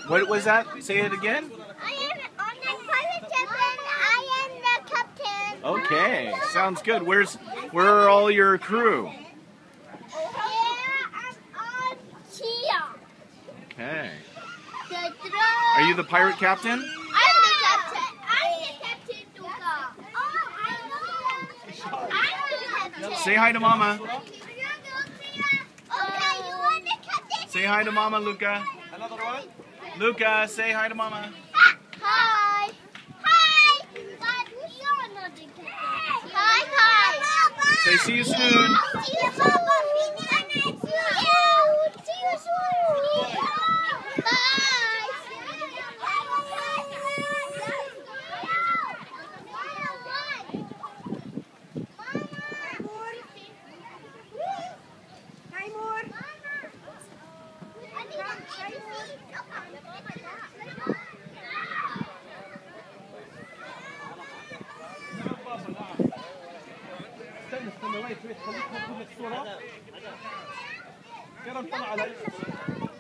What was that? Say it again. I am on the pirate ship and I am the captain. Okay, sounds good. Where are all your crew? Okay. Are you the pirate captain? I'm the captain. I'm the captain, Luca. I'm the captain. Say hi to Mama. Okay, you want the captain? Say hi to Mama, Luca. Another one? Luca, say hi to Mama. Hi. Hi. But you're not the captain. Hi, hi. Say see you soon. See you, Papa. See you soon. استنى وين خليك تاخذ لك صورة. كده نطلع على